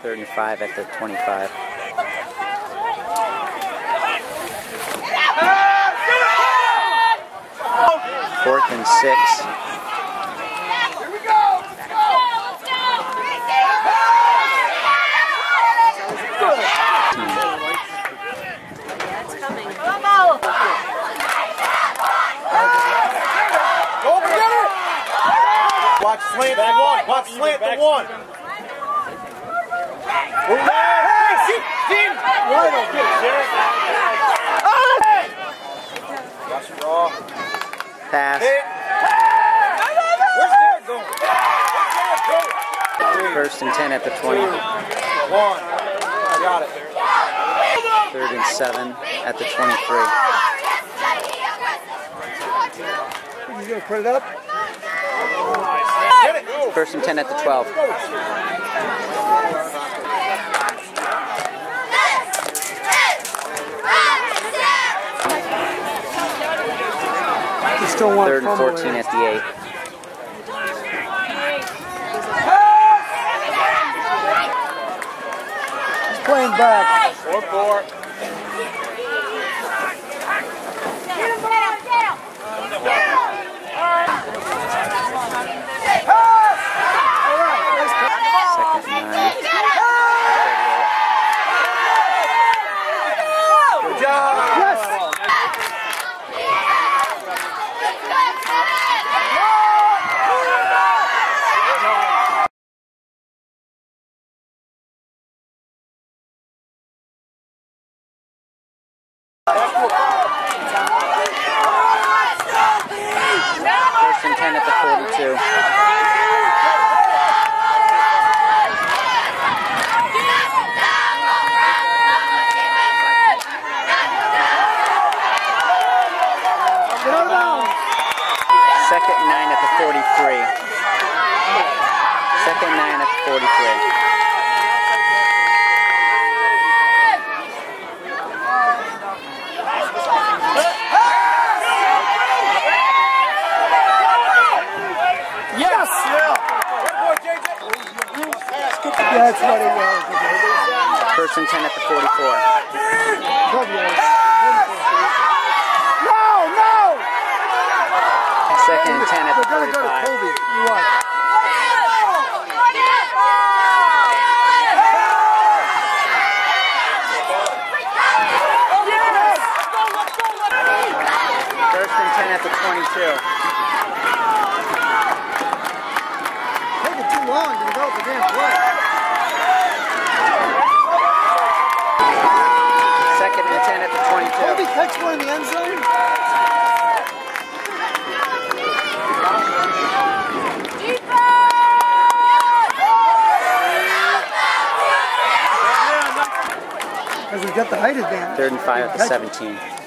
3rd and 5 at the 25. Fourth and 6. Here we go! Let's go! It's coming. Come on! Go get it! Watch slant the one. Watch slant the one. Hey, see, Dean! Right on. Watch it raw. Pass. Hey. Where's Derek going? Where's 1st and 10 at the 20. 1. Got it. 3rd and 7 at the 23. You gonna put it up? Get it. 1st and 10 at the 12. Still 3rd and 14 at the 8. He's playing back. 4-4. Second and 9. Good job. Yes. First and 10 at the 42. Second and 9 at the 43. Second and 9 at the 43. Yes! That's what it was. First and 10 at the 44. No! Second and 10 at the 45. You watch. First and 10 at the 22. Taking too long to develop the damn play. Second and 10 at the 22. Kobe catch one in the end zone. Because we've got the height advantage. 3rd and 5 at the 17.